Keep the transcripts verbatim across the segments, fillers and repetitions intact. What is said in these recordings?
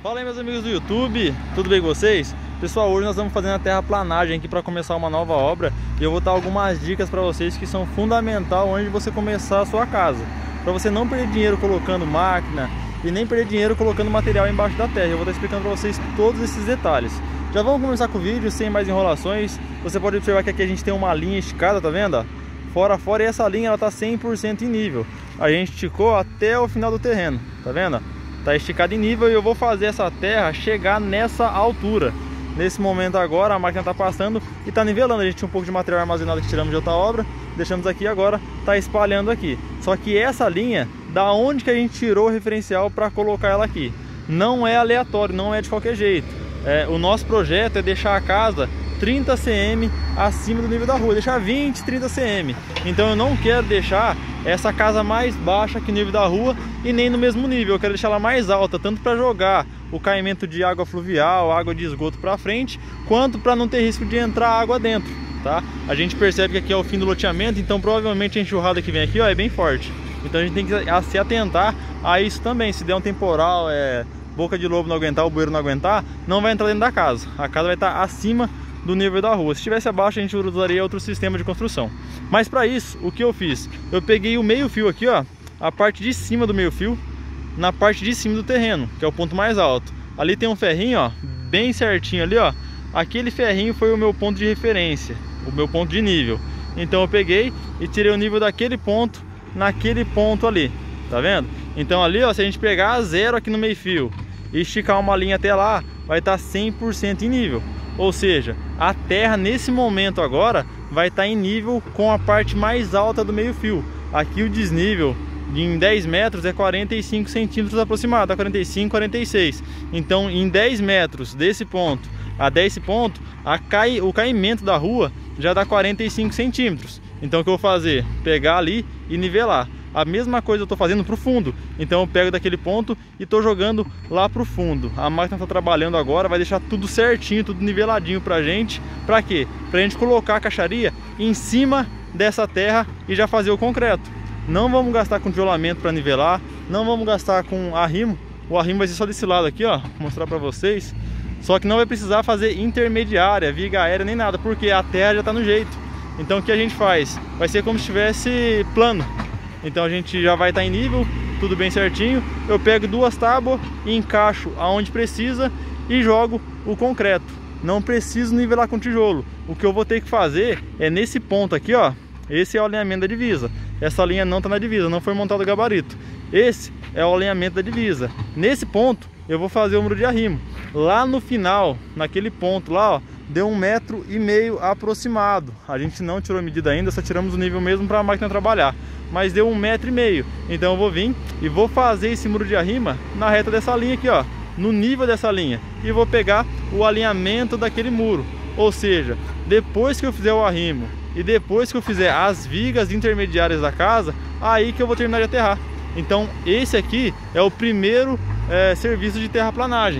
Fala aí, meus amigos do YouTube, tudo bem com vocês? Pessoal, hoje nós estamos fazendo a terraplanagem aqui para começar uma nova obra e eu vou dar algumas dicas para vocês que são fundamental antes de você começar a sua casa, para você não perder dinheiro colocando máquina e nem perder dinheiro colocando material embaixo da terra. Eu vou estar explicando para vocês todos esses detalhes. Já vamos começar com o vídeo sem mais enrolações. Você pode observar que aqui a gente tem uma linha esticada, tá vendo? Fora a fora, e essa linha ela tá cem por cento em nível. A gente esticou até o final do terreno, tá vendo? Tá esticado em nível e eu vou fazer essa terra chegar nessa altura. Nesse momento agora a máquina tá passando e tá nivelando. A gente tinha um pouco de material armazenado que tiramos de outra obra, deixamos aqui, agora tá espalhando aqui. Só que essa linha, da onde que a gente tirou o referencial para colocar ela aqui? Não é aleatório, não é de qualquer jeito. É, o nosso projeto é deixar a casa trinta centímetros acima do nível da rua, deixar vinte, trinta centímetros. Então eu não quero deixar essa casa mais baixa que o nível da rua e nem no mesmo nível. Eu quero deixar ela mais alta, tanto para jogar o caimento de água fluvial, água de esgoto para frente, quanto para não ter risco de entrar água dentro, tá? A gente percebe que aqui é o fim do loteamento, então provavelmente a enxurrada que vem aqui, ó, é bem forte. Então a gente tem que se atentar a isso também. Se der um temporal, é, boca de lobo não aguentar, o bueiro não aguentar, não vai entrar dentro da casa. A casa vai estar acima do nível da rua. Se estivesse abaixo, a gente usaria outro sistema de construção. Mas para isso, o que eu fiz? Eu peguei o meio fio aqui, ó, a parte de cima do meio fio, na parte de cima do terreno, que é o ponto mais alto. Ali tem um ferrinho, ó, bem certinho ali, ó. Aquele ferrinho foi o meu ponto de referência, o meu ponto de nível. Então eu peguei e tirei o nível daquele ponto naquele ponto ali, tá vendo? Então ali, ó, se a gente pegar a zero aqui no meio fio e esticar uma linha até lá, vai estar cem por cento em nível. Ou seja, a terra nesse momento agora vai estar em nível com a parte mais alta do meio fio. Aqui o desnível em dez metros é quarenta e cinco centímetros aproximado, quarenta e cinco, quarenta e seis. Então em dez metros desse ponto a desse ponto, a cai, o caimento da rua já dá quarenta e cinco centímetros. Então o que eu vou fazer? Pegar ali e nivelar. A mesma coisa eu estou fazendo para o fundo. Então eu pego daquele ponto e estou jogando lá para o fundo. A máquina está trabalhando agora, vai deixar tudo certinho, tudo niveladinho para a gente. Para quê? Para a gente colocar a caixaria em cima dessa terra e já fazer o concreto. Não vamos gastar com tijolamento para nivelar, não vamos gastar com arrimo. O arrimo vai ser só desse lado aqui, ó, vou mostrar para vocês. Só que não vai precisar fazer intermediária, viga aérea nem nada, porque a terra já está no jeito. Então o que a gente faz? Vai ser como se estivesse plano. Então a gente já vai estar em nível, tudo bem certinho. Eu pego duas tábuas e encaixo aonde precisa e jogo o concreto. Não preciso nivelar com tijolo. O que eu vou ter que fazer é nesse ponto aqui, ó. Esse é o alinhamento da divisa. Essa linha não está na divisa, não foi montado o gabarito. Esse é o alinhamento da divisa. Nesse ponto eu vou fazer o muro de arrimo. Lá no final, naquele ponto lá, ó, deu um metro e meio aproximado. A gente não tirou a medida ainda, só tiramos o nível mesmo para a máquina trabalhar. Mas deu um metro e meio. Então eu vou vir e vou fazer esse muro de arrima na reta dessa linha aqui, ó, no nível dessa linha. E vou pegar o alinhamento daquele muro. Ou seja, depois que eu fizer o arrimo e depois que eu fizer as vigas intermediárias da casa, aí que eu vou terminar de aterrar. Então esse aqui é o primeiro é, serviço de terraplanagem.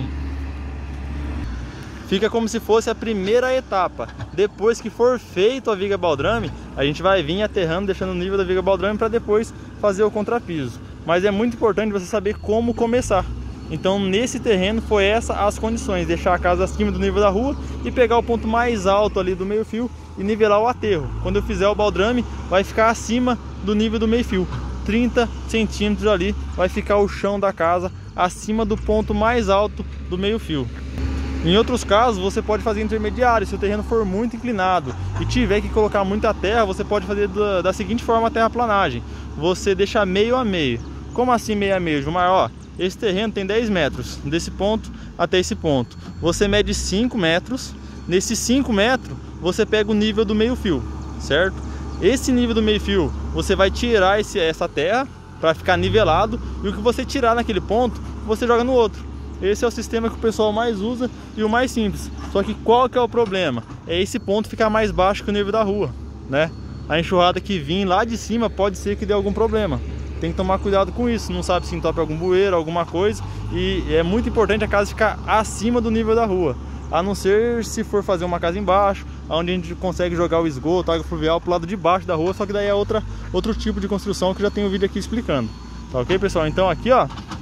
Fica como se fosse a primeira etapa. Depois que for feito a viga baldrame, a gente vai vir aterrando, deixando o nível da viga baldrame para depois fazer o contrapiso. Mas é muito importante você saber como começar. Então nesse terreno foi essa as condições: deixar a casa acima do nível da rua e pegar o ponto mais alto ali do meio fio e nivelar o aterro. Quando eu fizer o baldrame, vai ficar acima do nível do meio fio, trinta centímetros ali vai ficar o chão da casa acima do ponto mais alto do meio fio. Em outros casos você pode fazer intermediário. Se o terreno for muito inclinado e tiver que colocar muita terra, você pode fazer da, da seguinte forma a terraplanagem: você deixa meio a meio. Como assim meio a meio, Gilmar? Ó, esse terreno tem dez metros, desse ponto até esse ponto. Você mede cinco metros, nesses cinco metros você pega o nível do meio fio, certo? Esse nível do meio fio você vai tirar esse, essa terra para ficar nivelado, e o que você tirar naquele ponto você joga no outro. Esse é o sistema que o pessoal mais usa e o mais simples. Só que qual que é o problema? É esse ponto ficar mais baixo que o nível da rua, né? A enxurrada que vir lá de cima pode ser que dê algum problema. Tem que tomar cuidado com isso. Não sabe se entope algum bueiro, alguma coisa. E é muito importante a casa ficar acima do nível da rua. A não ser se for fazer uma casa embaixo, onde a gente consegue jogar o esgoto, a água fluvial pro lado de baixo da rua. Só que daí é outra, outro tipo de construção que já tem um vídeo aqui explicando. Tá ok, pessoal? Então aqui, ó,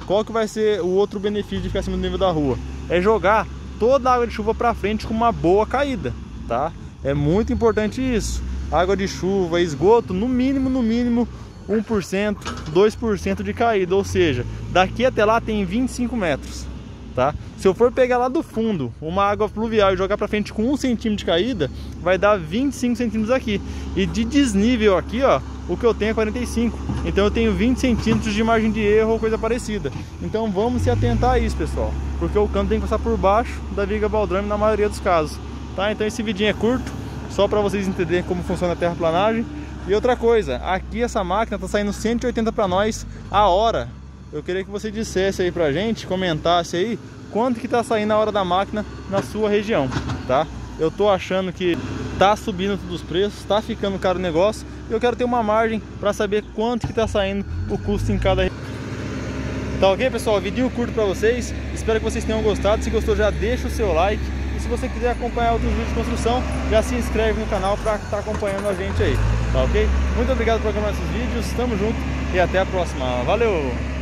qual que vai ser o outro benefício de ficar acima do nível da rua? É jogar toda a água de chuva para frente com uma boa caída, tá? É muito importante isso. Água de chuva, esgoto, no mínimo, no mínimo um por cento, dois por cento de caída, ou seja, daqui até lá tem vinte e cinco metros, tá? Se eu for pegar lá do fundo uma água fluvial e jogar para frente com um centímetro de caída, vai dar vinte e cinco centímetros aqui. E de desnível aqui, ó, o que eu tenho é quarenta e cinco. Então eu tenho vinte centímetros de margem de erro ou coisa parecida. Então vamos se atentar a isso, pessoal, porque o cano tem que passar por baixo da viga baldrame na maioria dos casos, tá? Então esse vidinho é curto, só para vocês entenderem como funciona a terraplanagem. E outra coisa, aqui essa máquina tá saindo cento e oitenta para nós a hora. Eu queria que você dissesse aí pra gente, comentasse aí quanto que tá saindo a hora da máquina na sua região, tá? Eu tô achando que tá subindo todos os preços, tá ficando caro o negócio, e eu quero ter uma margem para saber quanto que tá saindo o custo em cada região. Tá ok, pessoal? Vidinho curto para vocês. Espero que vocês tenham gostado. Se gostou, já deixa o seu like. E se você quiser acompanhar outros vídeos de construção, já se inscreve no canal para estar acompanhando a gente aí. Tá ok? Muito obrigado por acompanhar esses vídeos. Tamo junto e até a próxima. Valeu!